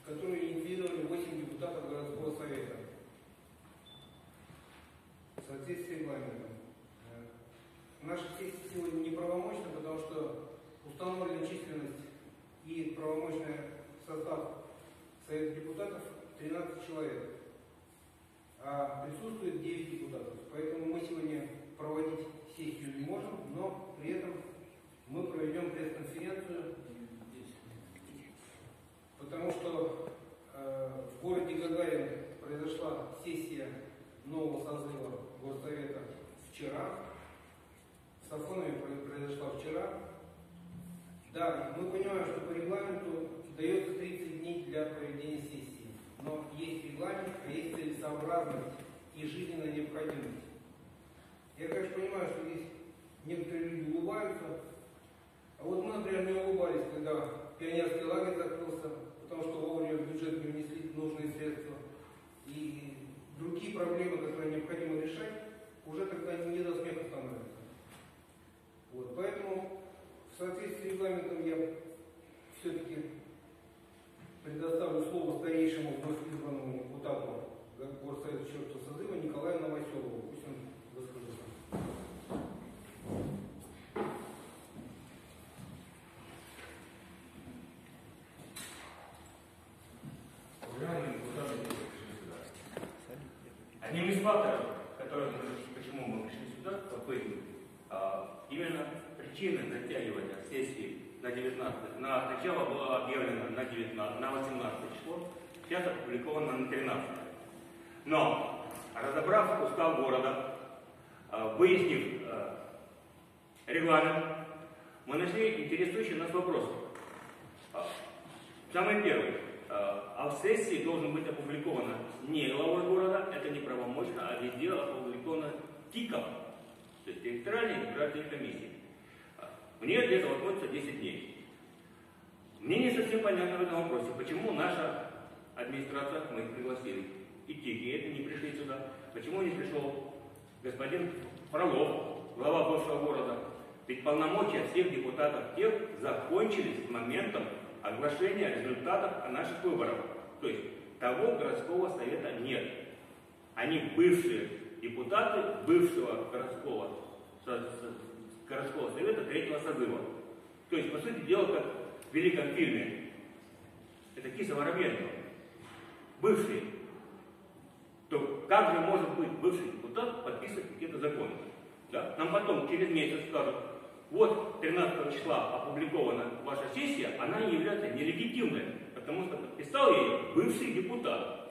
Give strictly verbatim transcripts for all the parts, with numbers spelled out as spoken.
которые инициировали восемь депутатов городского совета в соответствии с регламентом. Наша сессия сегодня неправомочна, потому что установлена численность и правомочный состав Совета депутатов тринадцать человек, а присутствует девять депутатов. Поэтому мы сегодня проводить сессию не можем, но при этом мы проведем пресс-конференцию, потому что э, в городе Гагарин произошла сессия нового созыва Горсовета вчера. В Сафонове произошла вчера. Да, мы понимаем, что по регламенту дается тридцать дней для проведения сессии. Но есть регламент, а есть целесообразность и жизненная необходимость. Я, конечно, понимаю, что здесь некоторые люди улыбаются. А вот мы, например, не улыбались, когда пионерский лагерь закрылся, потому что вовремя в бюджет не внесли нужные средства. И другие проблемы, которые необходимо решать, уже тогда не до смеха становятся. Вот, поэтому в соответствии с регламентом я все-таки предоставлю слово старейшему вновь избранному депутату Горсовета четвертого созыва Николаю Новоселову. Пусть он выскажется. Уважаемые депутаты, одним из факторов, которые, почему мы пришли сюда, какой именно причина затягивания сессии на девятнадцатое, на начало было объявлено на девятнадцатое, на восемнадцатое число, сейчас опубликовано на тринадцатое. Но, разобрав устав города, выяснив регламент, мы нашли интересующий нас вопрос. Самый первый. А в сессии должен быть опубликовано не главой города, это не правомочно, а везде опубликовано ТИКом, то есть территориальной избирательной комиссии. В нее где-то отводится десять дней. Мне не совсем понятно в этом вопросе, почему наша администрация, мы их пригласили, и ТИКи это не пришли сюда, почему не пришел господин Фролов, глава бывшего города. Ведь полномочия всех депутатов тех закончились с моментом оглашения результатов наших выборов. То есть того городского совета нет. Они бывшие депутаты бывшего городского, городского совета третьего созыва. То есть, по сути дела, как в великом фильме, это Киса Воробьянинова, бывшие. То как же может быть бывший депутат подписывать какие-то законы? Да? Нам потом через месяц скажут, вот тринадцатого числа опубликована ваша сессия, она не является нелегитимной, потому что подписал ее бывший депутат.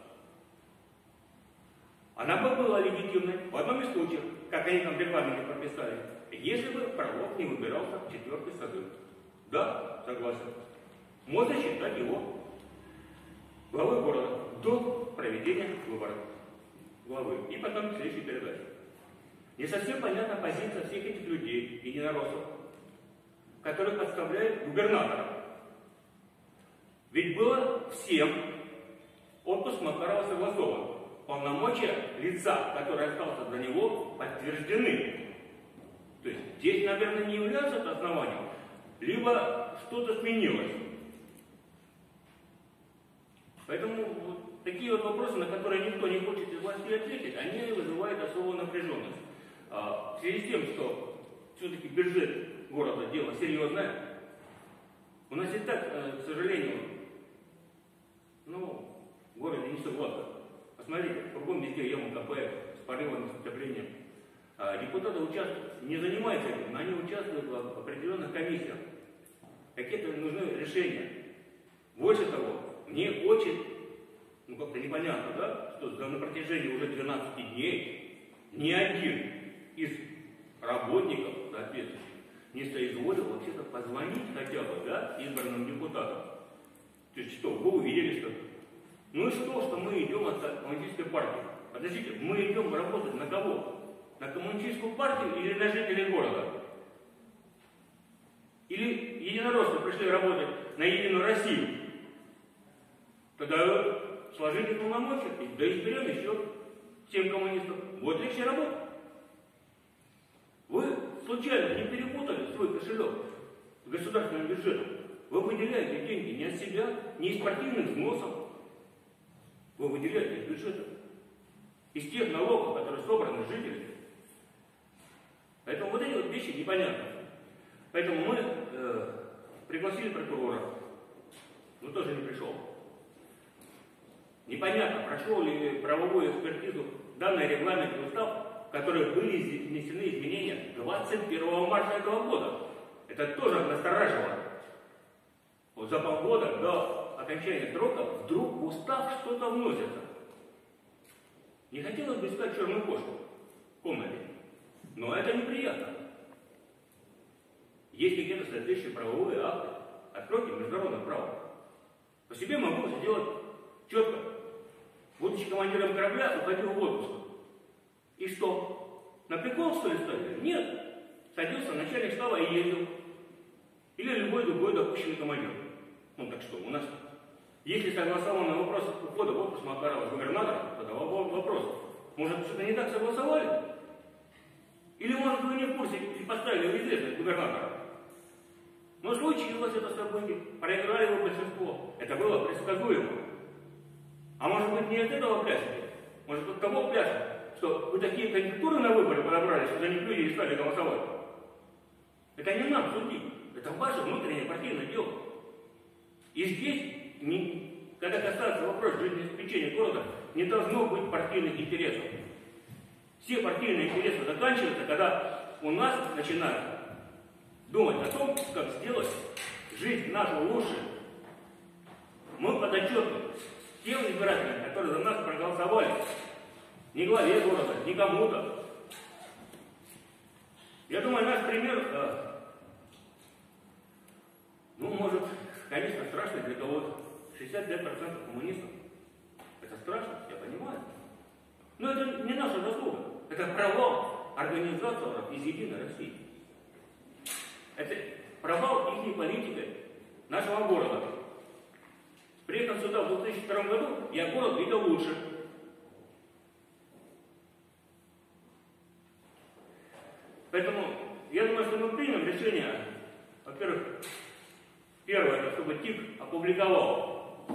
Она бы была легитимной в одном из случаев, как они там в регламенте прописали, если бы Фролов не выбирался в четвертый созыв. Да, согласен. Можно считать его главой города до проведения выборов главы. И потом к следующей передаче. Не совсем понятна позиция всех этих людей, единороссов, которых подставляет губернатор. Ведь было всем отпуск Макарова согласован. Полномочия лица, который остался за него, подтверждены. То есть здесь, наверное, не является это основанием, либо что-то сменилось. Поэтому вот такие вот вопросы, на которые никто не хочет из власти ответить, они вызывают особую напряженность. В связи с тем, что все-таки бюджет города дело серьезное, у нас и так, к сожалению, ну, в городе не все гладко. Посмотрите, кругом везде яма КП с порывами, с отоплением. Депутаты участвуют, не занимаются этим, но они участвуют в определенных комиссиях. Какие-то нужны решения. Больше того, мне очень, ну как-то непонятно, да, что на протяжении уже двенадцати дней ни один из работников, соответствующих, не соизволил вообще-то позвонить хотя бы, да, избранным депутатам. То есть что, вы увидели что-то? Ну и что, что мы идем от коммунистической партии? Подождите, мы идем работать на кого? На коммунистическую партию или на жителей города? Или единороссы пришли работать на Единую Россию? Тогда сложите полномочия, да изберем еще семь коммунистов. Вот легче работать. Вы случайно не перепутали свой кошелек с государственным бюджетом? Вы выделяете деньги не от себя, не из партийных взносов, Вы выделяете из бюджета. Из тех налогов, которые собраны жителями. Поэтому вот эти вот вещи непонятны. Поэтому мы э, пригласили прокурора. Но тоже не пришел. Непонятно, прошел ли правовую экспертизу данный регламентный устав, в который были внесены изменения двадцать первого марта этого года. Это тоже настораживало. Вот за полгода до окончания срока вдруг в устав что-то вносится. Не хотелось бы искать черную кошку в комнате, но это неприятно. Есть какие-то соответствующие правовые акты. Откройте международное право. По себе могу сделать четко. Будучи командиром корабля, уходил в отпуск. И что? На прикол, что ли, ставили? Нет. Садился начальник штаба и ездил. Или любой другой допущенный командир. Ну так что, у нас, если согласованный вопрос ухода в отпуск Макарова с губернатором, тогда вопрос. Может, что-то не так согласовали? Или, может, вы не в курсе и поставили в известность губернатора? Но случилось это событие, проиграли его большинство. Это было предсказуемо. А может быть, не от этого пляшете? Может, от того пляшет, что вы такие конъюнктуры на выборы подобрали, что за них люди и стали голосовать? Это не нам судить. Это ваше внутреннее партийное дело. И здесь, не, когда касается вопроса жизнеобеспечения города, не должно быть партийных интересов. Все партийные интересы заканчиваются, когда у нас начинают думать о том, как сделать жизнь нашу лучше. Мы подотчетны тем избирателям, которые за нас проголосовали. Не главе города, не кому-то. Я думаю, наш пример, э, ну, может, конечно, страшно для кого-то. шестьдесят пять процентов коммунистов. Это страшно, я понимаю. Но это не наша заслуга. Это провал организаторов из Единой России. Это провал их политики нашего города. Приехав сюда в две тысячи втором году, я город видел лучше. Поэтому я думаю, что мы примем решение, во-первых, первое, это чтобы ТИК опубликовал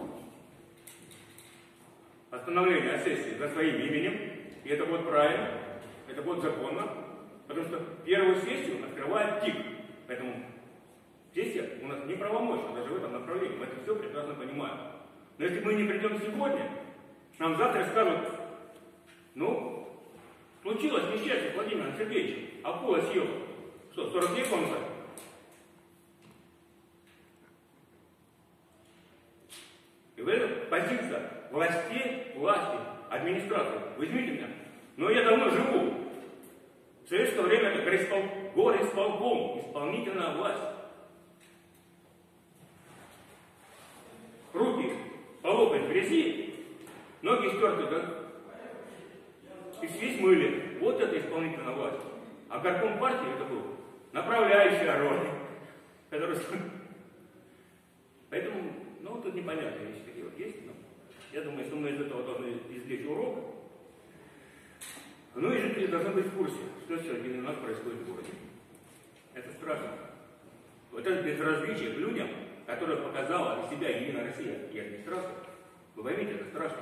постановление о сессии за своим именем, и это будет правильно, это будет законно, потому что первую сессию открывает ТИК. Поэтому сессия у нас неправомочна даже в этом направлении, мы это все прекрасно понимаем. Но если мы не придем сегодня, нам завтра скажут, ну, случилось несчастье с Владимиром Сергеевичем, акула съела. Что, сорок дней комната? И в этом позиция властей, власти, администрации. Возьмите меня. Но я давно живу. В советское время это горисполком, горисполком, исполнительная власть. Руки по локоть в грязи, ноги стерты, да? И весь мыли. Вот это исполнительная власть. А горком партии это был направляющий роли, который... Поэтому, ну, тут непонятные вещи такие вот есть. Но я думаю, что мы из этого должны извлечь урок. Ну и жители должны быть в курсе, что сегодня у нас происходит в городе. Это страшно. Вот это безразличие к людям, которое показала из себя Единая Россия и администрация, вы поймите, это страшно.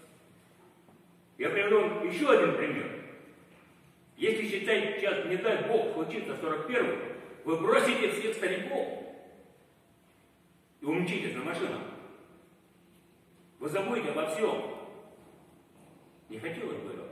Я приведу вам еще один пример. Если считать, сейчас, не дай Бог, случится сорок первый, вы бросите всех стариков и умчитесь на машинах. Вы забудете обо всем. Не хотелось бы этого.